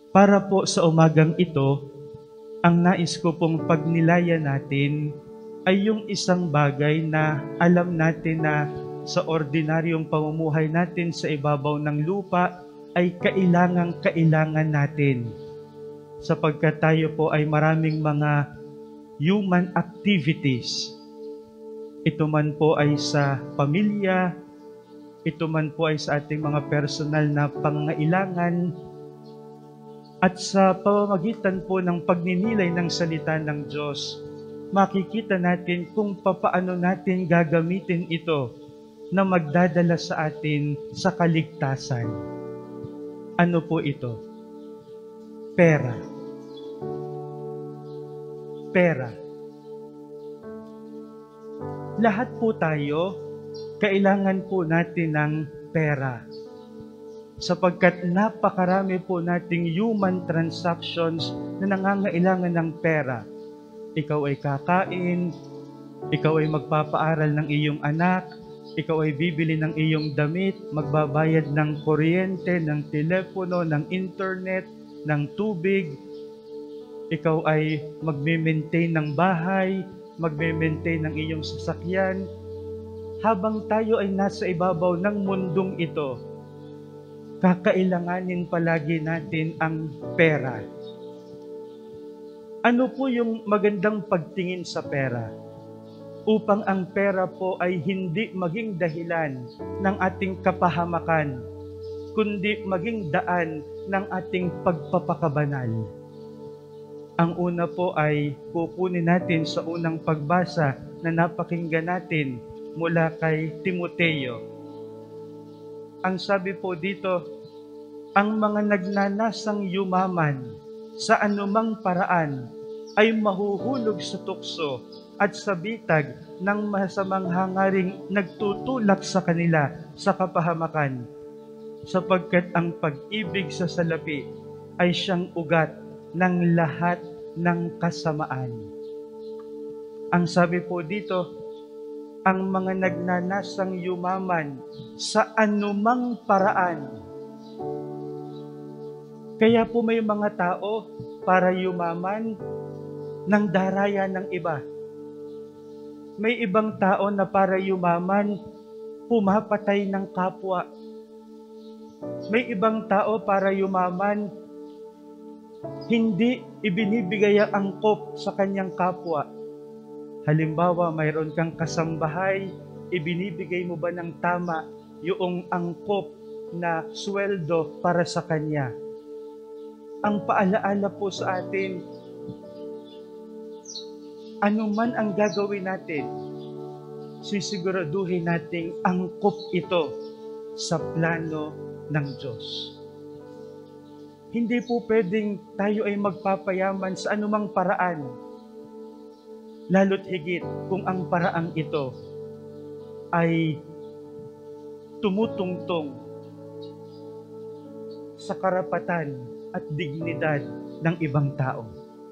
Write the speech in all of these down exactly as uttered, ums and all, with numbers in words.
Para po sa umagang ito, ang nais ko pong pagnilayan natin ay yung isang bagay na alam natin na sa ordinaryong pamumuhay natin sa ibabaw ng lupa ay kailangang-kailangan natin. Sapagkat tayo po ay maraming mga human activities. Ito man po ay sa pamilya, ito man po ay sa ating mga personal na pangangailangan, at sa pamamagitan po ng pagninilay ng salita ng Diyos, makikita natin kung papaano natin gagamitin ito na magdadala sa atin sa kaligtasan. Ano po ito? Pera. Pera. Lahat po tayo, kailangan po natin ng pera. Sapagkat napakarami po nating human transactions na nangangailangan ng pera. Ikaw ay kakain, ikaw ay magpapaaral ng iyong anak, ikaw ay bibili ng iyong damit, magbabayad ng kuryente, ng telepono, ng internet, ng tubig. Ikaw ay magme-maintain ng bahay, magme-maintain ng iyong sasakyan. Habang tayo ay nasa ibabaw ng mundong ito, kakailanganin palagi natin ang pera. Ano po yung magandang pagtingin sa pera? Upang ang pera po ay hindi maging dahilan ng ating kapahamakan, kundi maging daan ng ating pagpapakabanal. Ang una po ay kukunin natin sa unang pagbasa na napakinggan natin mula kay Timoteo. Ang sabi po dito, ang mga nagnanasang yumaman sa anumang paraan ay mahuhulog sa tukso at sa bitag ng masamang hangaring nagtutulak sa kanila sa kapahamakan, sapagkat ang pag-ibig sa salapi ay siyang ugat ng lahat ng kasamaan. Ang sabi po dito, ang mga nagnanasang yumaman sa anumang paraan. Kaya po may mga tao para yumaman ng daraya ng iba. May ibang tao na para yumaman, pumapatay ng kapwa. May ibang tao para yumaman, hindi ibinibigay ang angkop sa kanyang kapwa. Halimbawa, mayroon kang kasambahay, ibinibigay mo ba ng tama yung angkop na sweldo para sa kanya? Ang paalaala po sa atin, ano man ang gagawin natin, sisiguraduhin nating angkop ito sa plano ng Diyos. Hindi po pwedeng tayo ay magpapayaman sa anumang paraan, lalo't higit kung ang paraang ito ay tumutungtong sa karapatan at dignidad ng ibang tao.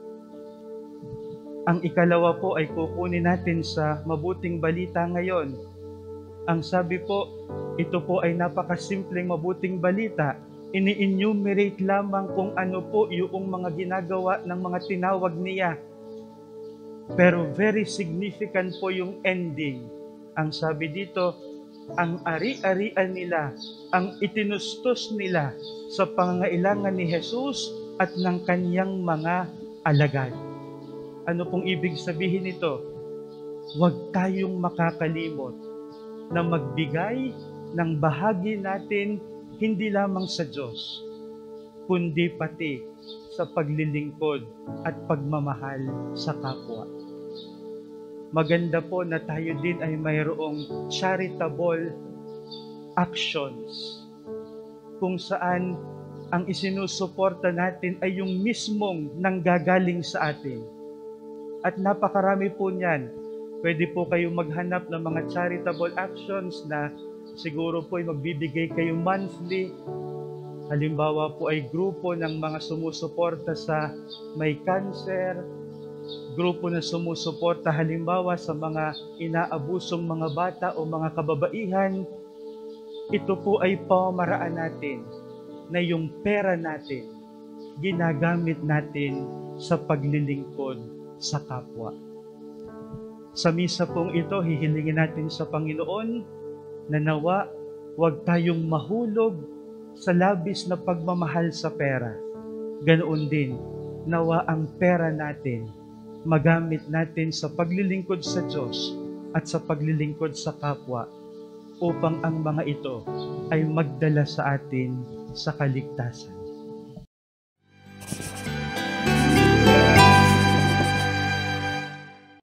Ang ikalawa po ay kukunin natin sa mabuting balita ngayon. Ang sabi po, ito po ay napakasimpleng mabuting balita. Ini-enumerate lamang kung ano po yung mga ginagawa ng mga tinawag niya. Pero very significant po yung ending. Ang sabi dito, ang ari-arian nila, ang itinustos nila sa pangangailangan ni Jesus at ng kanyang mga alagad. Ano pong ibig sabihin nito? Huwag tayong makakalimot na magbigay ng bahagi natin hindi lamang sa Diyos, kundi pati sa paglilingkod at pagmamahal sa kapwa. Maganda po na tayo din ay mayroong charitable actions kung saan ang isinusuporta natin ay yung mismong nanggagaling sa atin. At napakarami po niyan. Pwede po kayong maghanap ng mga charitable actions na siguro po ay magbibigay kayo monthly. Halimbawa po ay grupo ng mga sumusuporta sa may cancer, grupo na sumusuporta halimbawa sa mga inaabusong mga bata o mga kababaihan. Ito po ay pamamaraan natin na yung pera natin ginagamit natin sa paglilingkod sa kapwa. Sa misa pong ito, hihilingin natin sa Panginoon na nawa huwag tayong mahulog sa labis na pagmamahal sa pera. Ganoon din, nawa ang pera natin magamit natin sa paglilingkod sa Diyos at sa paglilingkod sa kapwa upang ang mga ito ay magdala sa atin sa kaligtasan.